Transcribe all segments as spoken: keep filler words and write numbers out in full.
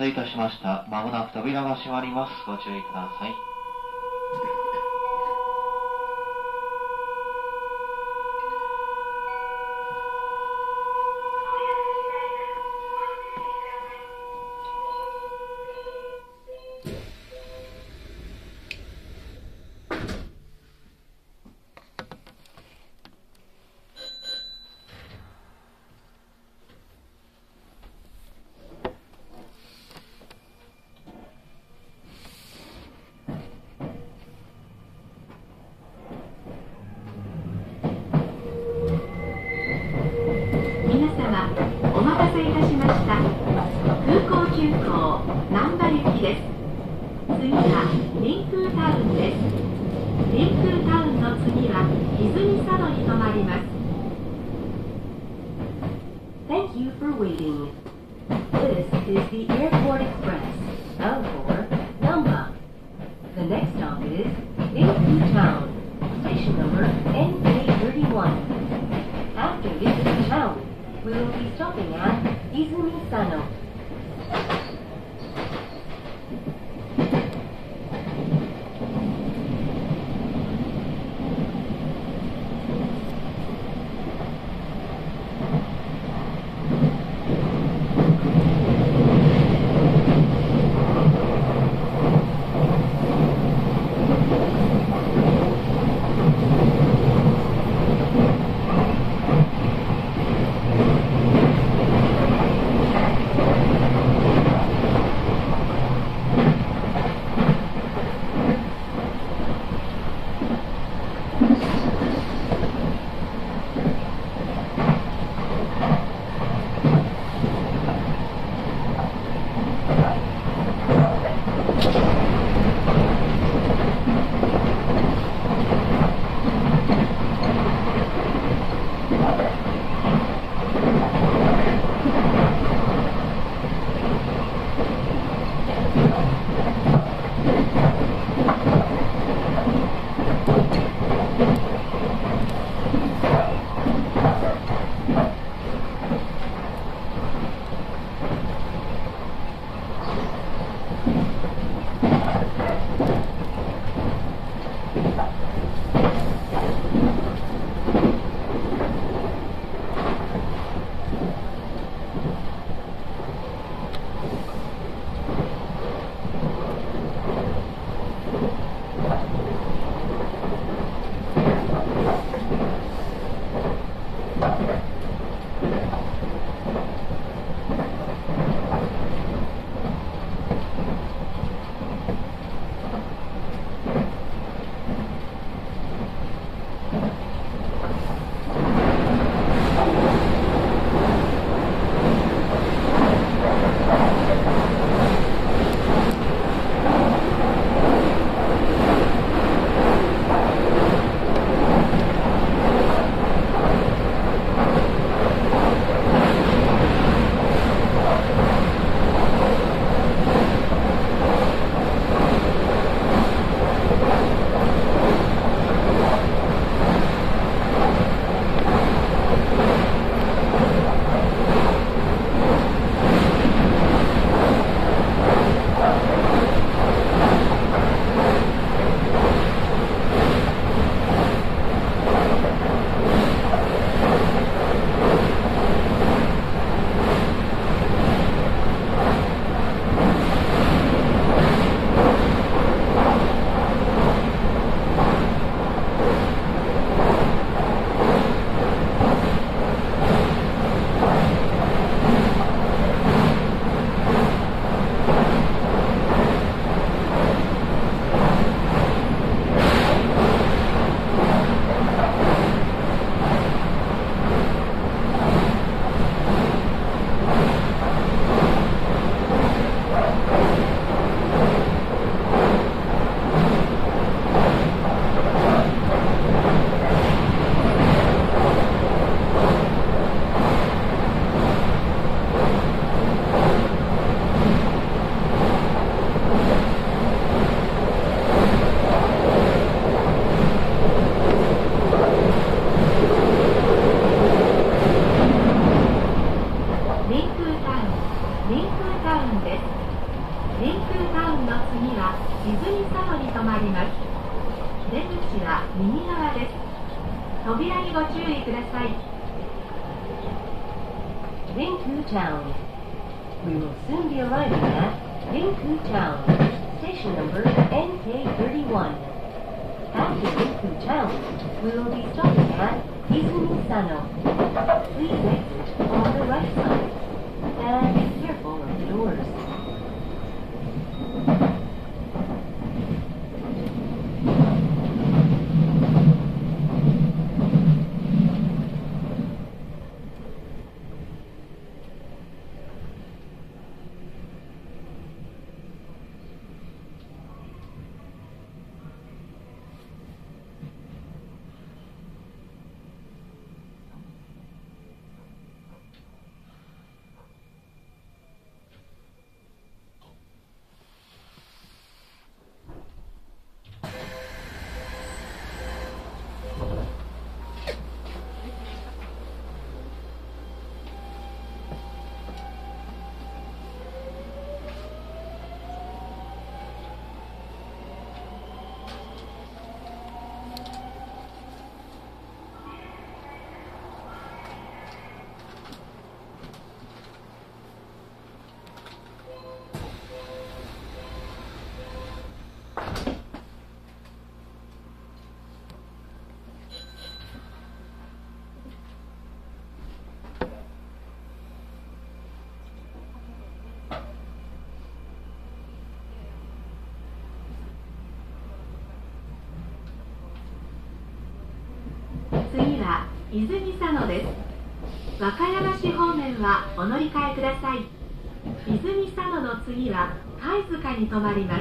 いたしました。まもなく扉が閉まります。ご注意ください。 Thank you for waiting. This is the Airport Express, bound for Namba. The next stop is Ningfu Town, station number N K thirty-one. After visiting town, we will be stopping at Izumi Sano. ンの次は泉佐野に停まります。出口は右側です。扉にご注意ください。Rinku Town. We will soon be arriving at Rinku Town, station number N K thirty-one. After Rinku Town, we will be stopping at Izumi Sano. Please exit on the right side and be careful of the doors. 次は泉佐野です。和歌山市方面はお乗り換えください。泉佐野の次は貝塚に停まります。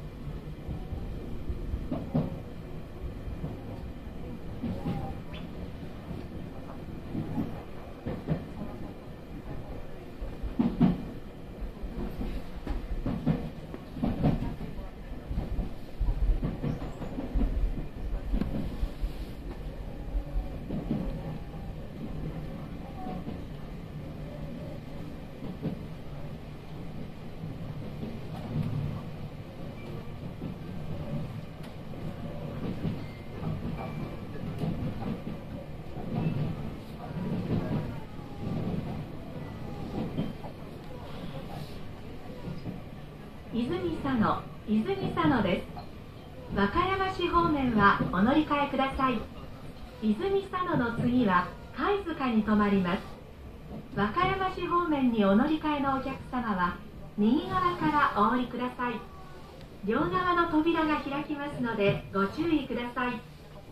泉佐野、泉佐野です。和歌山市方面はお乗り換えください。泉佐野の次は貝塚に停まります。和歌山市方面にお乗り換えのお客様は右側からお降りください。両側の扉が開きますのでご注意ください。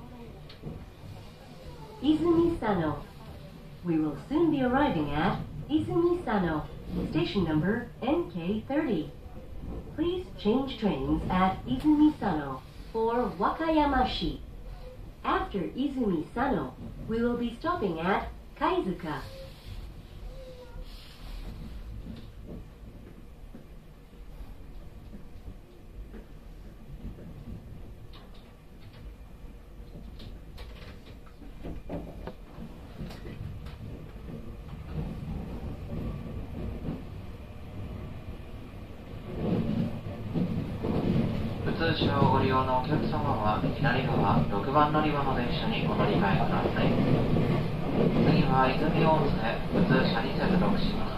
泉佐野 We will soon be arriving at Izumi Sano, station number N K thirty. Please change trains at Izumi Sano for Wakayama-shi. After Izumi Sano, we will be stopping at Kaizuka. 普通車をご利用のお客様は左側ろくばん乗り場の電車にお乗り換えください。次は泉大津へ普通車に接続します。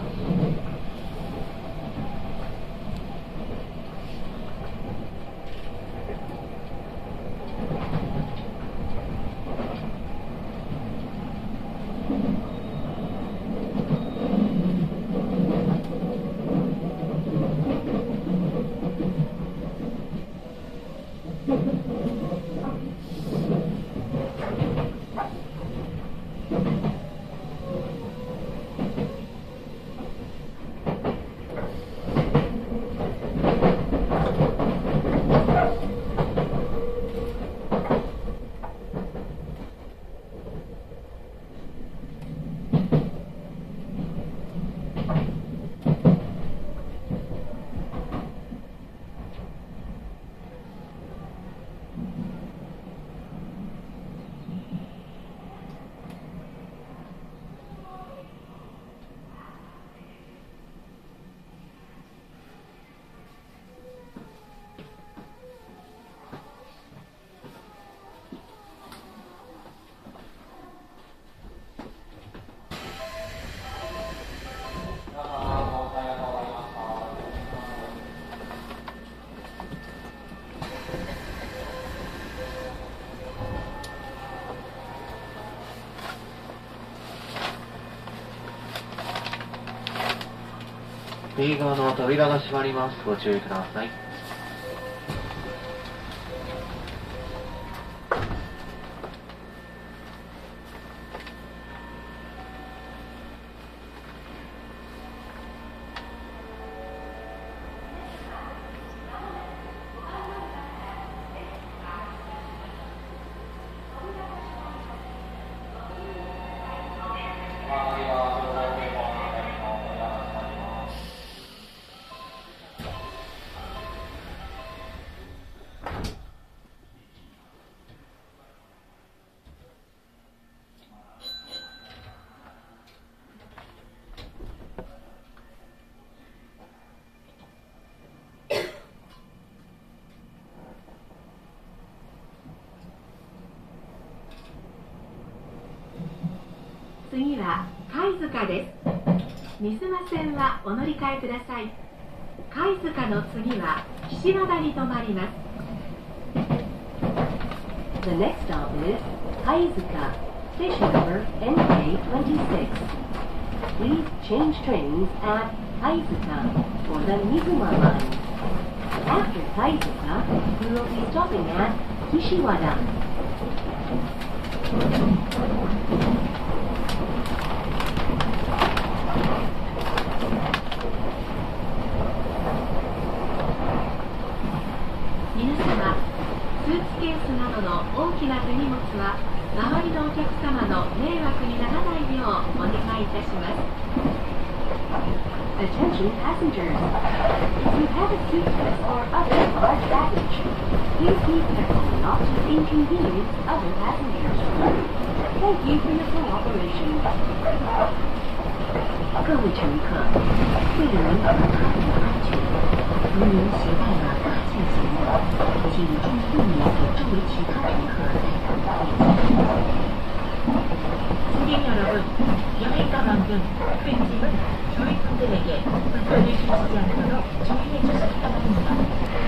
右側の扉が閉まります。ご注意ください。 次は貝塚です。水間線はお乗り換えください。貝塚の次は岸和田に停まります。 The next stop is Kaizuka, station number N K twenty-six. Please change trains at Kaizuka for the Mizuma line. After Kaizuka, we will be stopping at Kishiwada. 皆様、スーツケースなどの大きな手荷物は周りのお客様の迷惑にならないようお願いいたします。 Attention passengers. If you have a suitcase or other large baggage, please be careful not to inconvenience other passengers. Thank you for your cooperation. 各位乘客，为了您和他人的安全，如您携带了大件行李，请注意避免给周围其他乘客带来不便。 승객 여러분, 여행 가방 등 큰 짐은 주위 분들에게 불편을 주시지 않도록 주의해 주시기 바랍니다.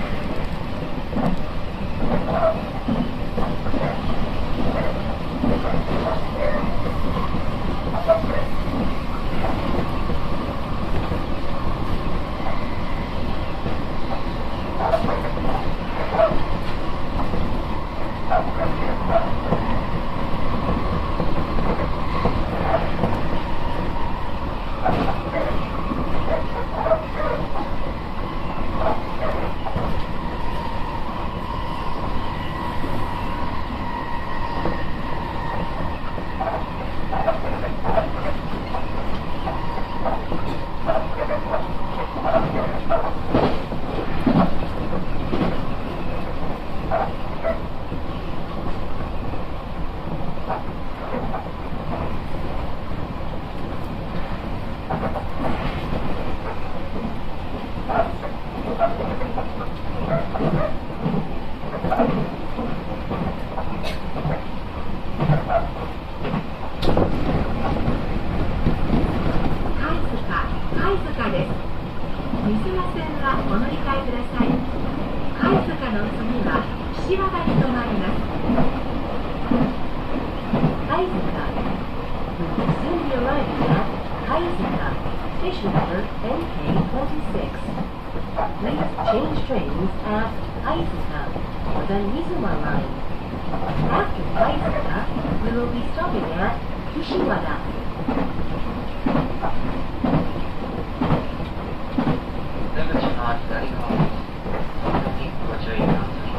Station number N K twenty-six. Please change trains at Kaizuka for the Mizuma line. After Kaizuka, we will be stopping at Kishiwada. 出口の左側です。特にご注意ください。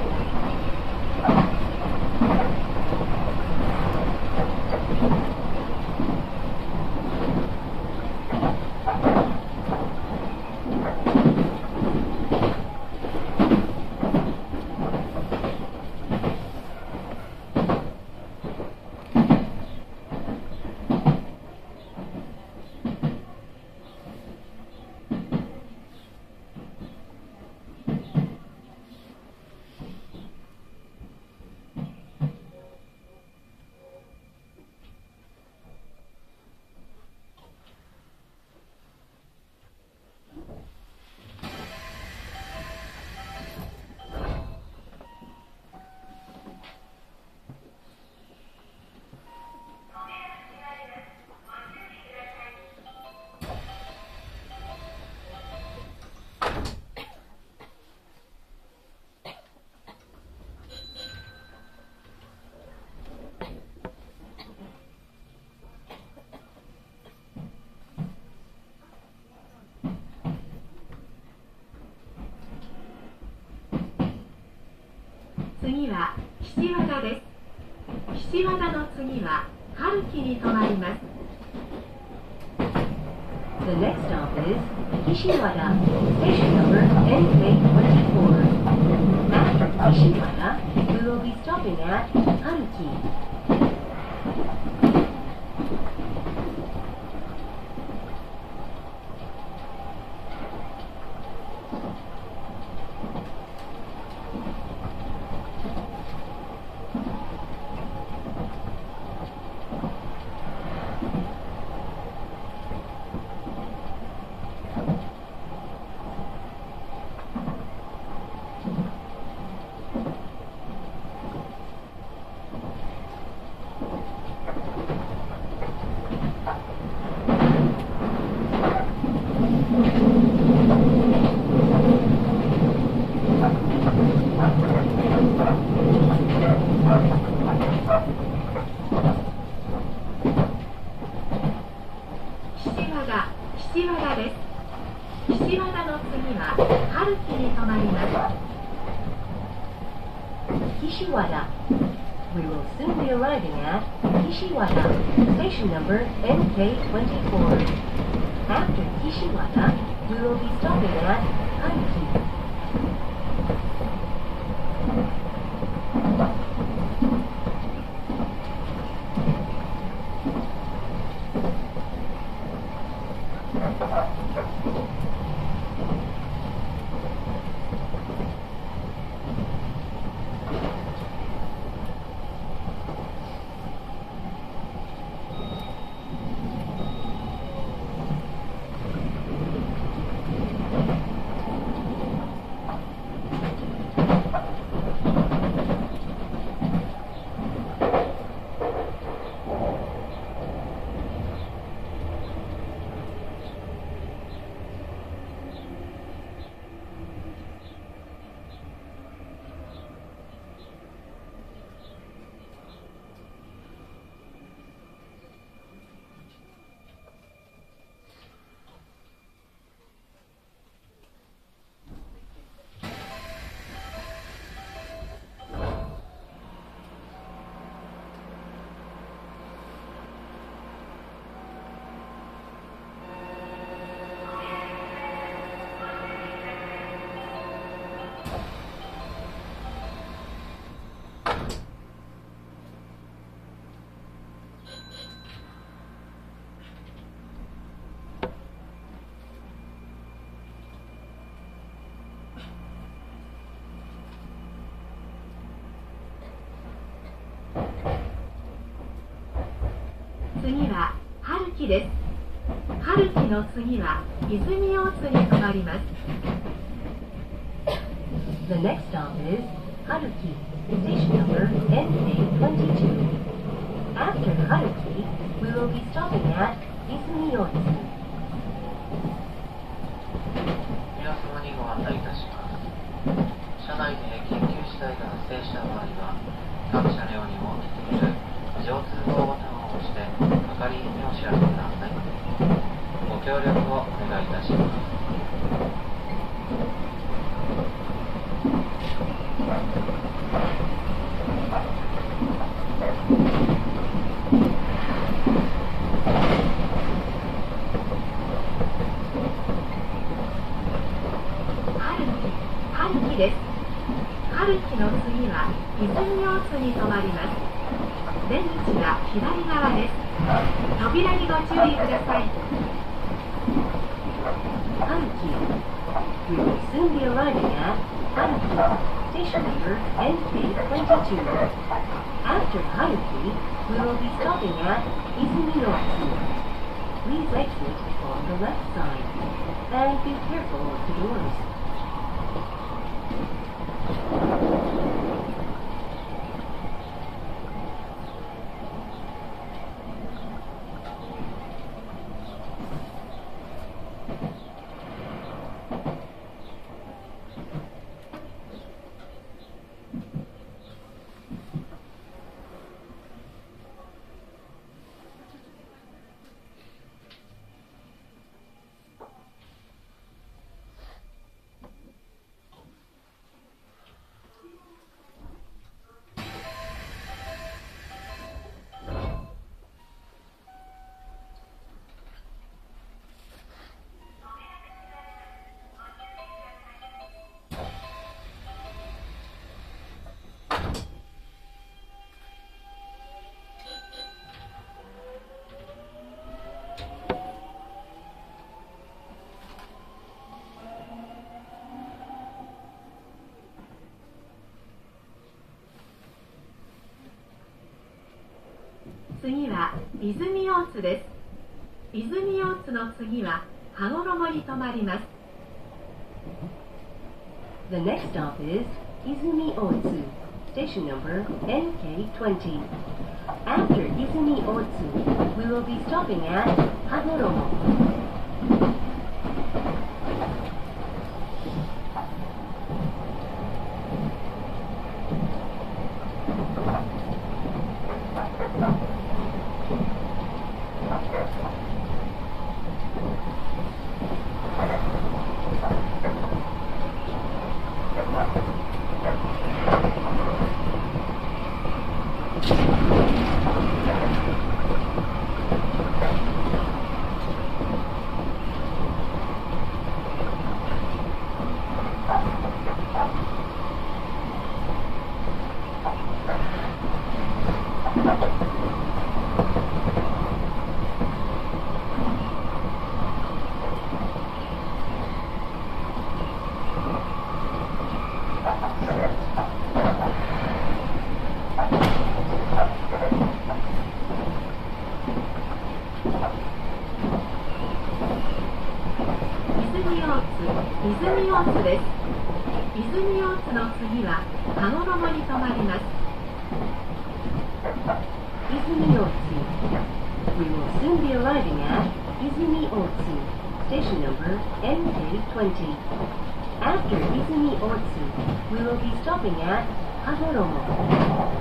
次は岸和田です。岸和田の次は春樹に停まります。 The next stop is Kishiwada, station number N K twenty-four. After Kishiwada, we will be stopping at Haruki. 春樹に停まります。 Kishiwada. We will soon be arriving at Kishiwada, station number N K twenty-four. After Kishiwada, we will be stopping at Haruki. 次は春樹です。春樹の次は泉大津に停まります。 The next stop is Haruki, station number N K twenty-two. After Haruki, we will be stopping at Izumi-Yotsu. 皆様にご案内いたします。車内で緊急事態が発生した場合は、各車両にも出ている非常通報ボタンを押して係員にお知らせください。ご協力をお願いいたします。 春樹です。春樹の次は泉大津に停まります。出口は左側です。扉にご注意ください。 Haruki. We will soon be arriving at Haruki, station number N K twenty-two. After Haruki, we will be stopping at Izumi-Yotsu. Please exit on the left side and be careful of the doors. 次は泉大津です。泉大津の次は羽衣に停まります。 The next stop is Izumi Otsu, station number N K twenty. After Izumi Otsu, we will be stopping at Hagoromo. 泉大津です。泉大津の次は羽衣に停まります。 Izumi Otsu. We will soon be arriving at Izumi Otsu, station number N K twenty. After Izumi Otsu, we will be stopping at Hagoromo.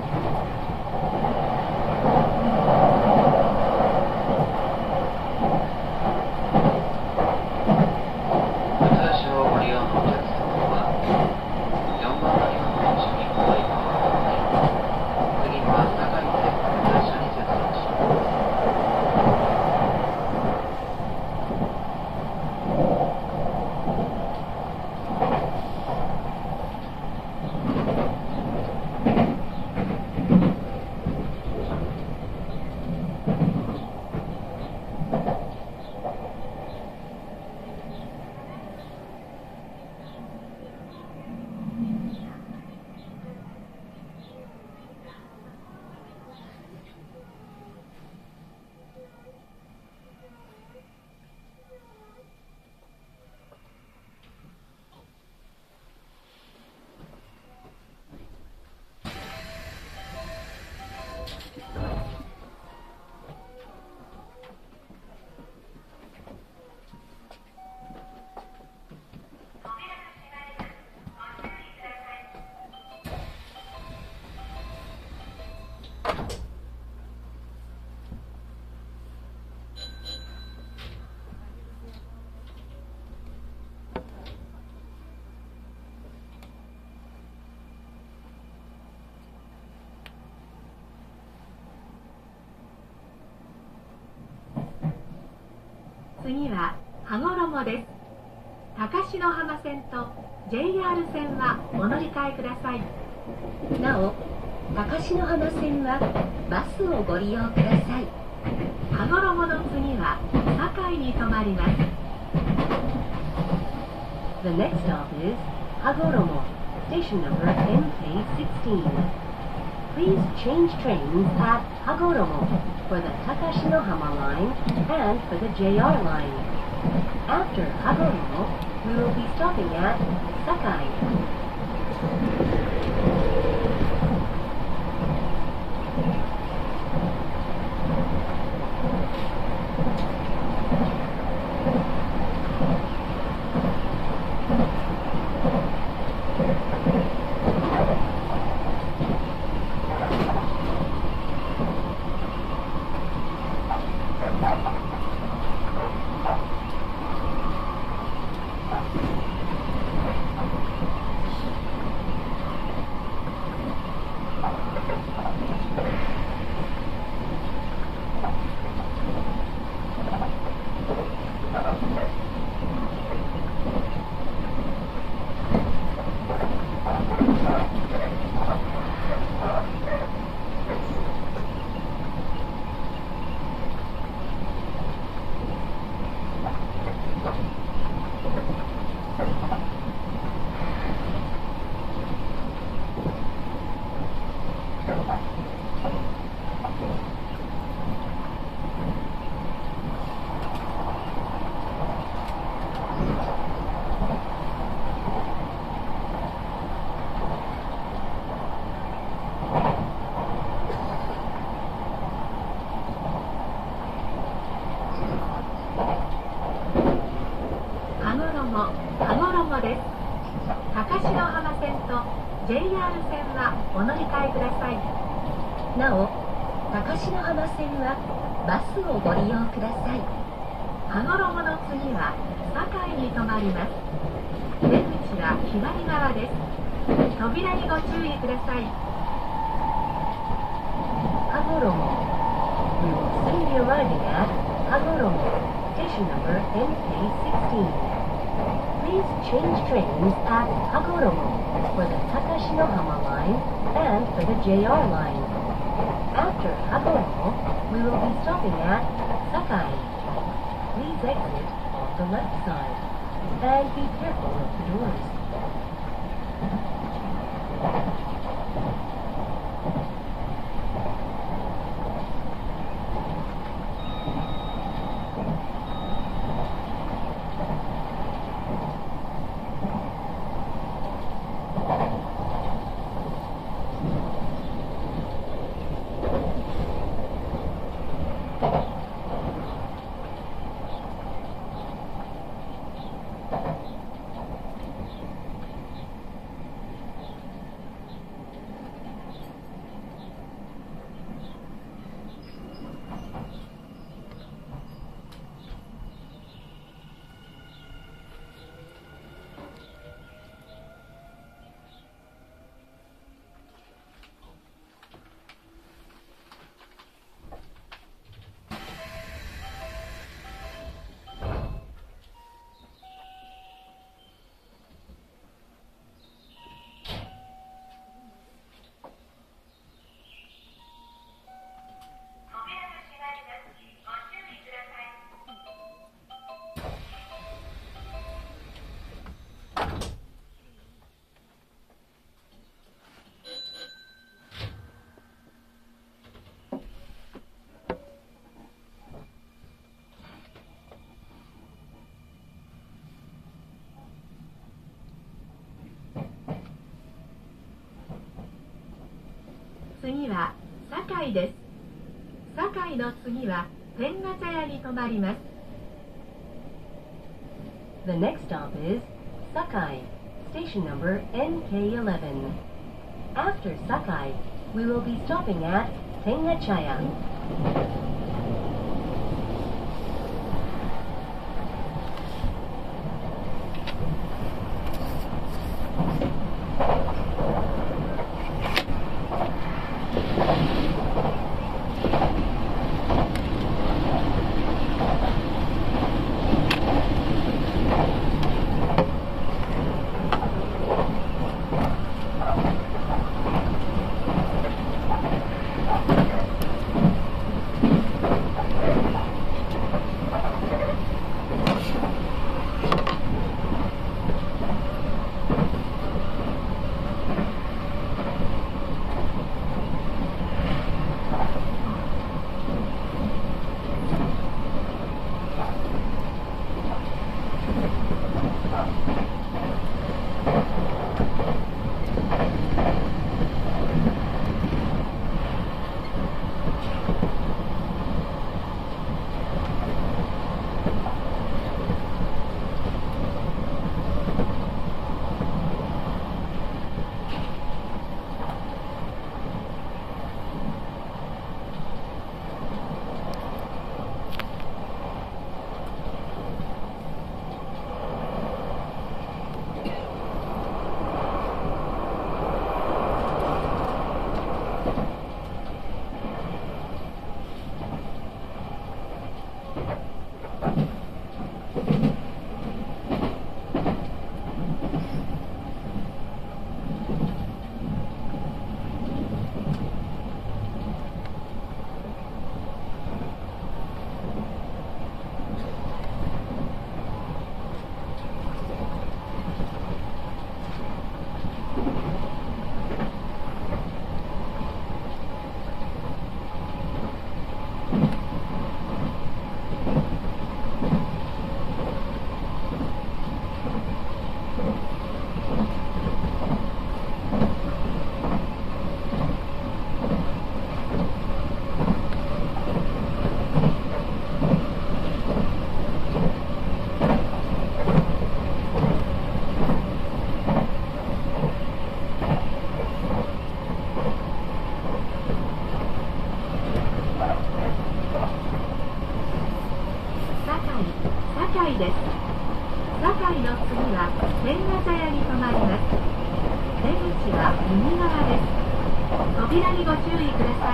次は羽衣です。高篠浜線と ジェイアール 線はお乗り換えください。 なお、高篠浜線はバスをご利用ください。 羽衣の次は堺に停まります。 The next stop is Hagoromo, station number N K sixteen. Please change trains at Hagoromo for the Takashinohama line and for the J R line. After Hagoromo, we will be stopping at Sakai. 次ジェイアール 線はお乗り換えください。 なお、高篠浜線はバスをご利用ください。 羽衣の次は堺に停まります。出口は左側です。扉にご注意ください。 Hagoromo. We will soon be arriving at Hagoromo, station number N K sixteen. Please change trains at Hagoromo for the Takashinohama line and for the J R line. After Hagoromo, we will be stopping at Sakai. Please exit on the left side and be careful of the doors. 次は堺です。堺の次は天下茶屋に停まります。 The next stop is Sakai, station number N K eleven. After Sakai, we will be stopping at Tengachaya. 「 は右側です。扉にご注意ください。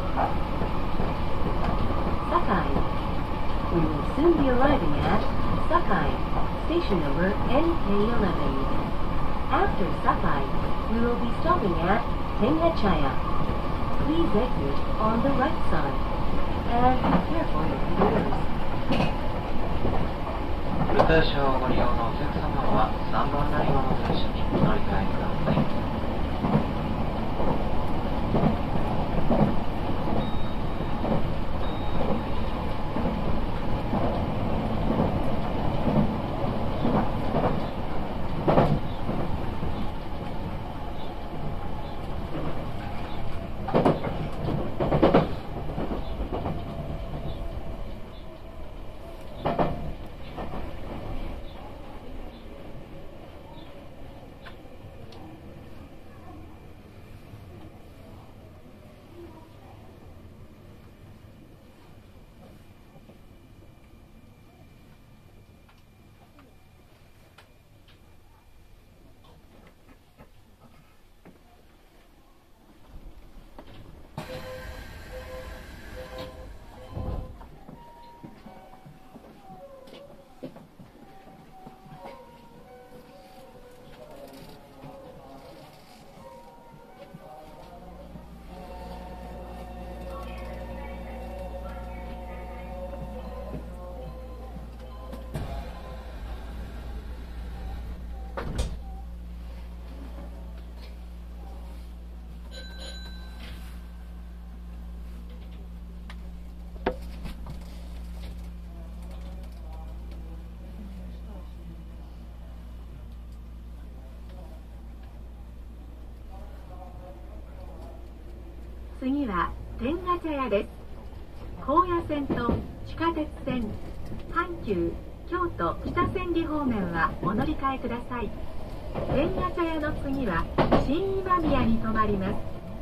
Sakai. We will soon be arriving at Sakai, station number N K eleven. After Sakai, we will be stopping at Tengachaya. Please exit on the right side. And be careful with the doors. ループ車をご利用のお客様はさんばん乗り場の電車にお乗り換えください。 次は天下茶屋です。高野線と地下鉄線、阪急、京都北千里方面はお乗り換えください。天下茶屋の次は新今宮に停まります。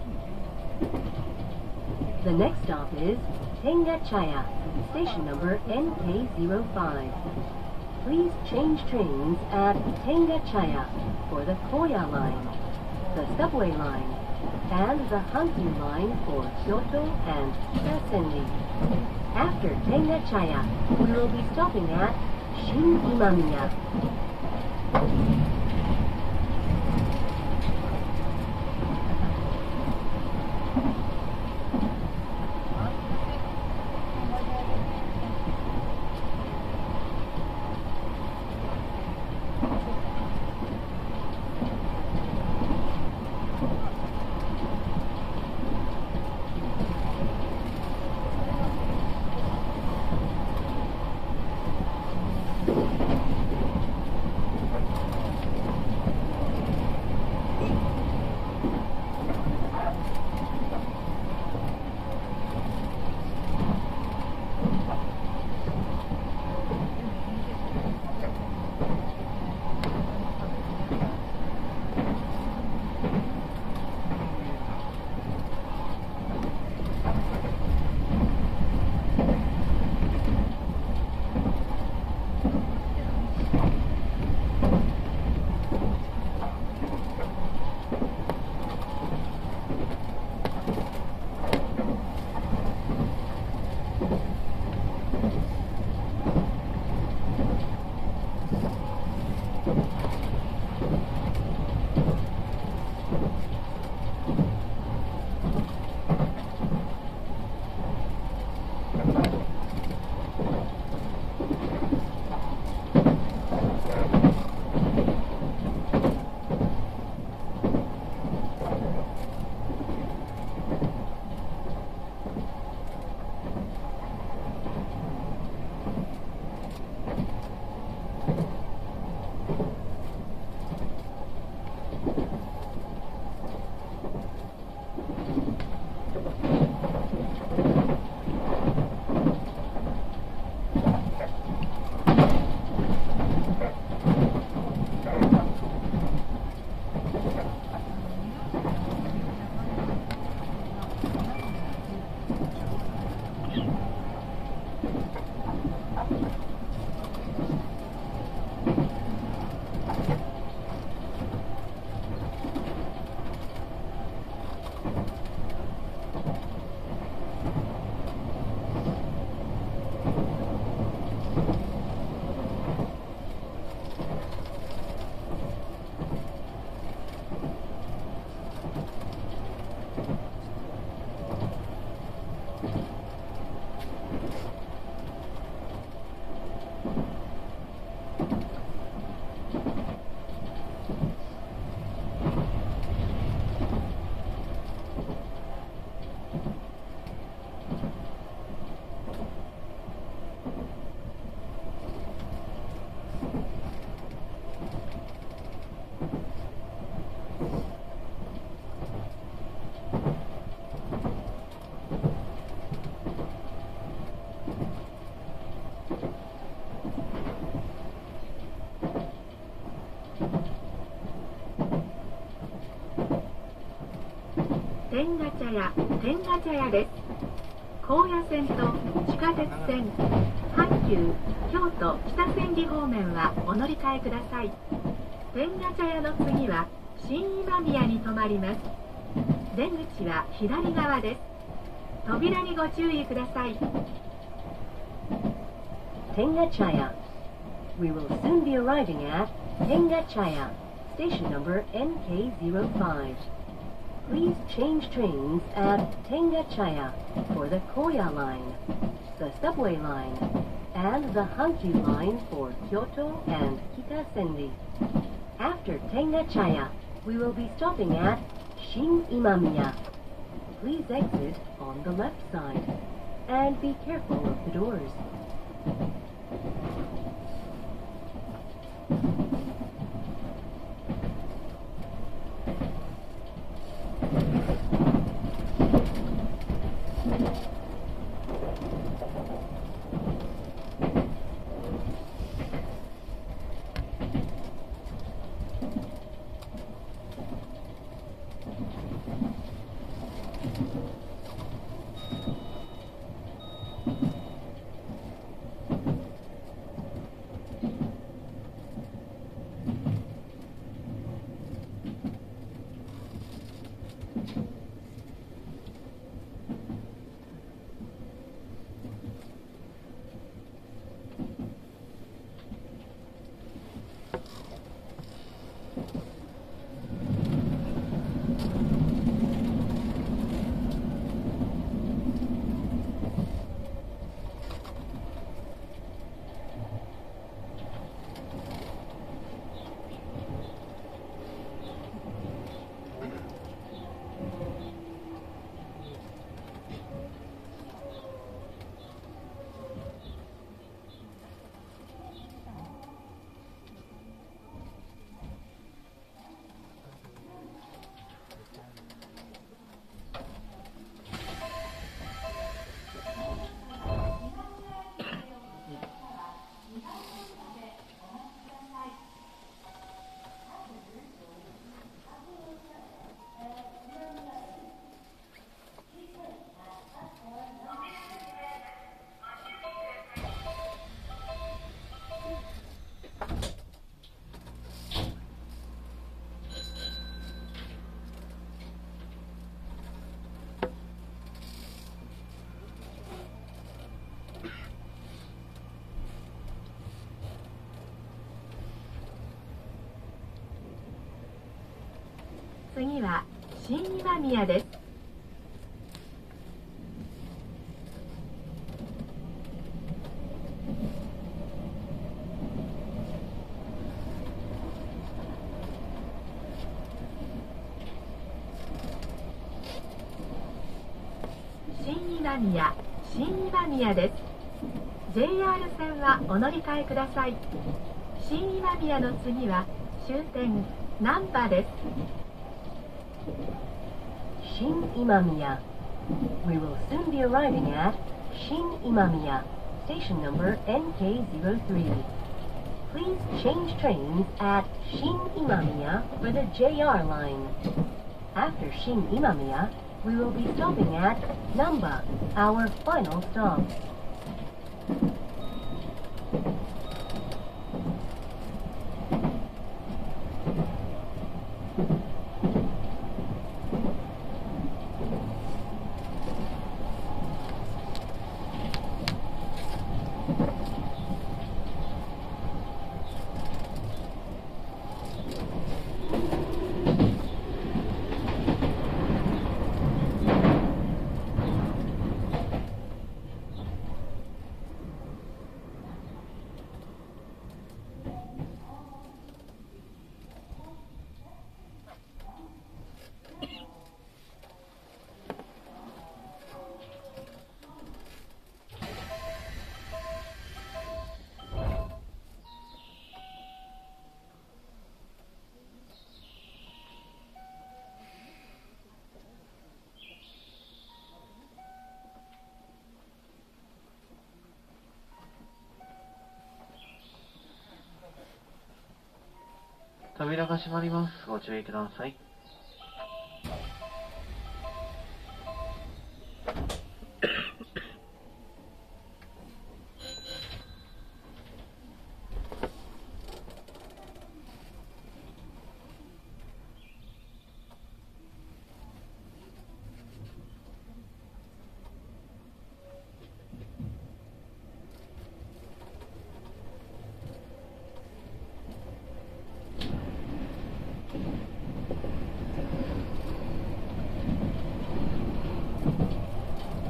The next stop is Tengachaya, station number N K zero five. Please change trains at Tengachaya for the Koya line, the subway line, and the Hankyu line for Kyoto and Kitasenri. After Tengachaya, we will be stopping at Shin Imamiya. 天下茶屋天下茶屋です。高野線と地下鉄線阪急京都北千里方面はお乗り換えください。天下茶屋の次は新今宮に停まります。出口は左側です。扉にご注意ください。 Tengachaya. We will soon be arriving at Tengachaya, station number N K zero five. Please change trains at Tengachaya for the Koya line, the subway line, and the Hankyu line for Kyoto and Kitasendi. After Tengachaya, we will be stopping at Shin Imamiya. Please exit on the left side and be careful of the doors. 次は新今宮です。新今宮、新今宮です。ジェイアール 線はお乗り換えください。新今宮の次は終点難波です。 Shin Imamiya. We will soon be arriving at Shin Imamiya, station number N K zero three. Please change trains at Shin Imamiya for the J R line. After Shin Imamiya, we will be stopping at Namba, our final stop. 扉が閉まります。ご注意ください。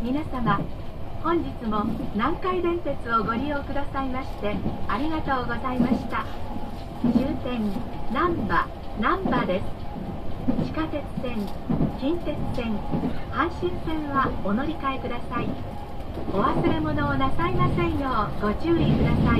皆様、本日も南海電鉄をご利用くださいましてありがとうございました。終点難波難波です。地下鉄線、近鉄線、阪神線はお乗り換えください。お忘れ物をなさいませんようご注意ください。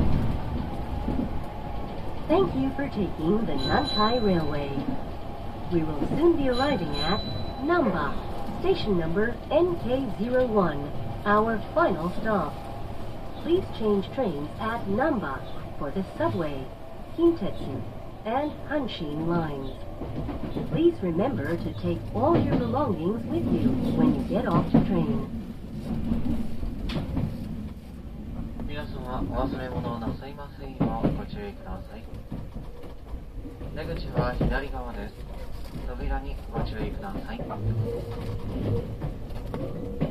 Thank you for taking the Nankai Railway. We will soon be arriving at Namba, station number N K zero one, our final stop. Please change trains at Namba for the subway, Kintetsu, and Hanshin lines. Please remember to take all your belongings with you when you get off the train. 皆様、お忘れ物をなさいませんようご注意ください。出口は左側です。扉にご注意ください。